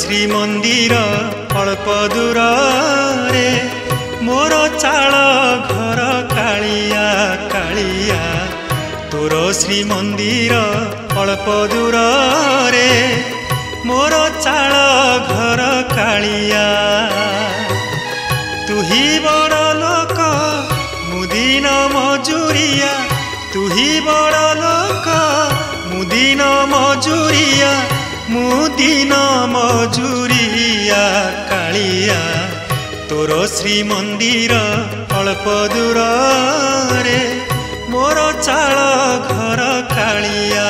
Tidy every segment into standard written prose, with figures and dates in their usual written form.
श्रीमंदिर अल्प दूर रे मोर चाल घर कालिया कालिया तोर श्रीमंदिर अल्प दूर रे मोर चाल घर कालिया तू ही बड़ लोक मुदिन मजूरिया तू ही बड़ लोक मुदिन मजूरिया मुदिन मजूरिया कालिया तोर श्रीमंदिर अल्प दूर रे मोर चाल घर कालिया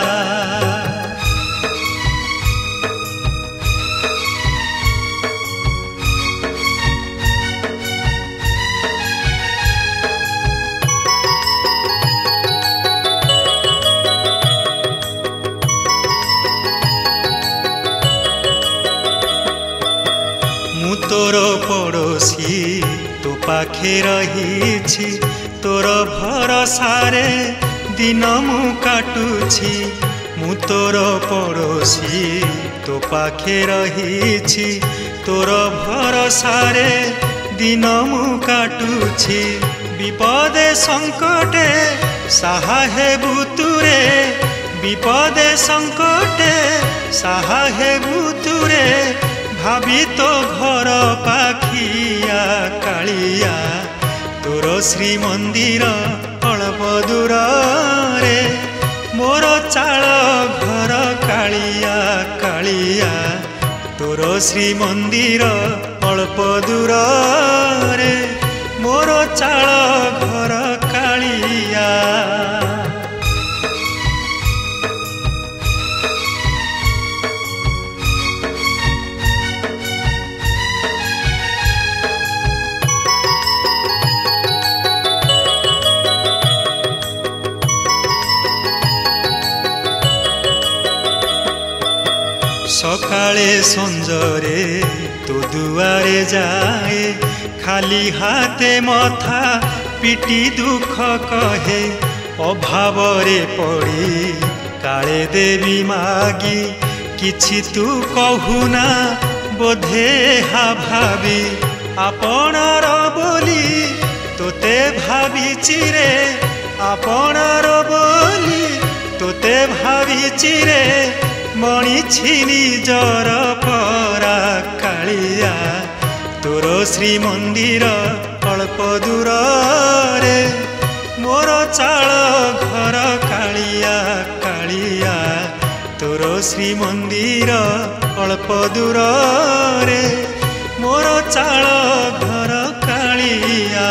तोर पड़ोसी तो पाखे रही तोर भरसारे दिन मु काटुछि मु तोर पड़ोसी तो पाखे रही तोर भरसारे दिन मु काटुछि विपदे संकटे साहा हेबु तुरे विपदे संकटे साहा हेबु तुरे भाभी तो घर पाखिया कालिया तोर श्रीमंदिर अल्प दूर रे मोर चाल घर कालिया कालिया तोर श्रीमंदिर अल्प दूर रे मोर चाल घर कालिया सकाळे संजरे तो दुआरे जाए खाली हाथे मथा पिटी दुख कहे अभाव रे पड़ी काले देवी मागी किछि तू कहूना बोधे हा भाभी आपणार बोली तोते भाबिछि रे आपणार बोली तोते भाबिछि रे मणि छिनी जर परा कालिया तोर श्रीमंदिर अल्प दूर रे मोर चाल घर कालिया कालिया तोर श्रीमंदिर अल्प दूर रे मोर चाल घर कालिया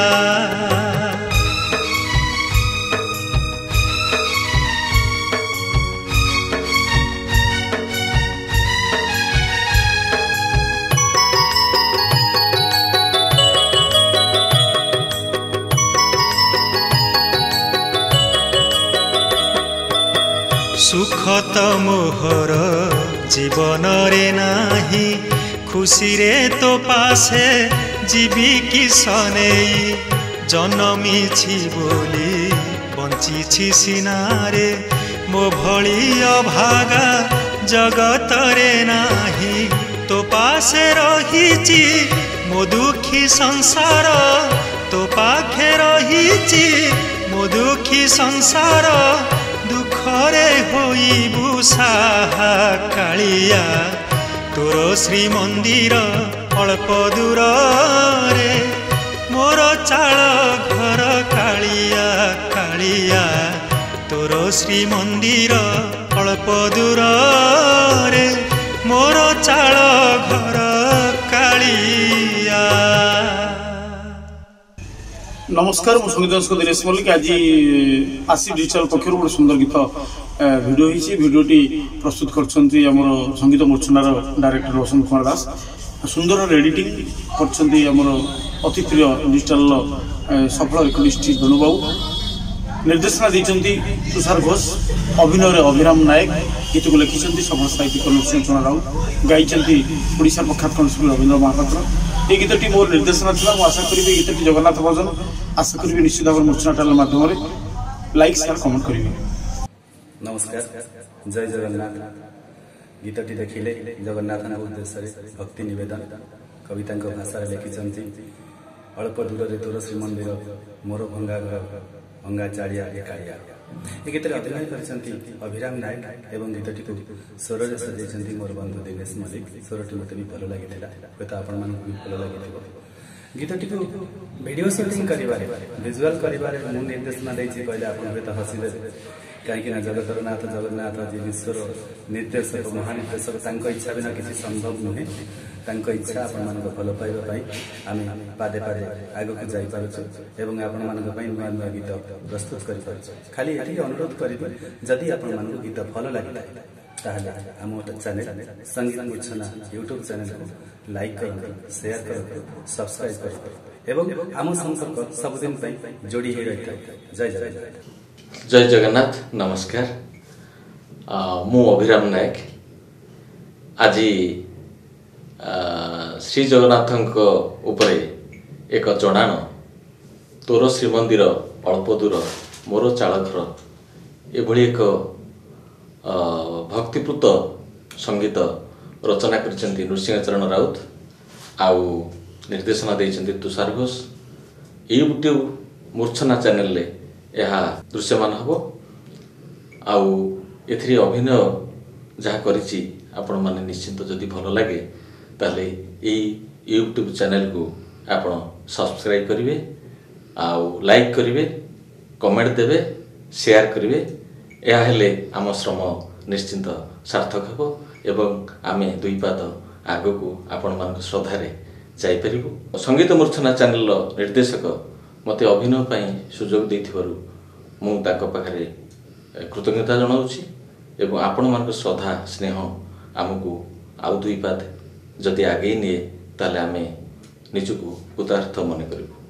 सुख तो मोहर जीवन रे नाही खुशी रे तो पासे जीवी कि सनेई जन्मी बोली बंची सिनारे मो भली अभागा जगत रे नाही तो पासे रही मो दुखी संसार तो पाखे रही मो दुखी संसार दुखरे होइबु साहा कालिया तोर श्रीमंदिर अल्प दूर रे मोर चाल घर कालिया कालिया तोर श्रीमंदिर अल्प दूर रे मोर चाल घर कालिया। नमस्कार मु संगीत दर्शक दिनेश मल्लिक आज आशी डिजिटल पक्ष गोटे सुंदर गीत भिडियो होती भिडियोटी प्रस्तुत कर संगीत मूर्छनार डायरेक्टर रोशन कुमार दास सुंदर एडिटिंग कर अति प्रिय डिजिटल सफल रिकॉर्डिस्ट वेणुबाबू निर्देशना देते तुषार घोष अभिनय अभिराम नायक गीत को लिखिं सफल साहित्यिक नृसिंह राउत गाई ओडिशा प्रख्यात कंठशिल्पी रवींद्र महापात्र ये गीतटी मोर निर्देशना था आशा करी गीतटी जगन्नाथ भजन आशा करी निश्चित भाव मूर्छना टाइल माध्यम लाइक शेयर कमेंट करेंगे। नमस्कार जय जगन्नाथ गीतटी देखिले जगन्नाथ उद्देश्य भक्ति निवेदन कविता भाषा लिखिंट अल्प दूर तोर श्रीमंदिर मोर भंगा घर भंगा चाड़िया काड़िया ये गीत अभिनय कर अभिराम नायक एवं गीतटी को स्वर सजाई मोर बंधु दिनेश मल्लिक स्वरटी मत भी भल लगी हूँ आपण मानक भी भल लगी गीतटी को वीडियो शूटिंग विजुआल कर निर्देशना कहले आप हसीदे कहीं जगतर नाथ जगन्नाथ जी विश्वर निर्देशक महानिर्देशक इच्छा बिना किसी संभव नुहे इच्छा आपण मान भल पाइबापी आम पादे पादे आग को जापु आपण मान नुआ नुआ गीत प्रस्तुत कर खाली ये अनुरोध करी जदि आपण मान गीत भल लगे आम चैनल संगीत मूर्छना यूट्यूब चैनल को लाइक कर शेयर कर सब्सक्राइब कर एवं आम संपर्क सबुदिन जोड़ी हो रही है। जय जय जय जगन्नाथ नमस्कार मु अभिराम नायक आज श्री जगन्नाथ उपरे एक जड़ाण तोर श्रीमंदिर अल्प दूर मोर चालघर एभली एक भक्तिपूत संगीत रचना कर नृसिंहचरण राउत आउ निर्देशना देइछन्ति तुषार घोष यूट्यूब मूर्छना चैनल यह दृश्यमान हम आउ एथिरे अभिनय जहाँ करिछि आपण माने निश्चिंत जदि भल लगे ताले ए यूट्यूब चैनल को आपण सब्सक्राइब करिवे आउ लाइक करिवे कमेंट देवे शेयर करिवे यह हेले आम श्रम निश्चिंत सार्थक हेबो एवं आमे दुई पाद आगो को आपण मान श्रद्धारे जाई परिबो। संगीत मूर्छना चैनल निर्देशक मते अभिनय पाई सुजोग देथिबारु मु ताको पाखरे कृतज्ञता जनाउछि एवं आपण मान श्रद्धा स्नेह आमको आउ दुई पाद जदि आगे निए ताले आमे निजको कृतार्थ मन करिबो।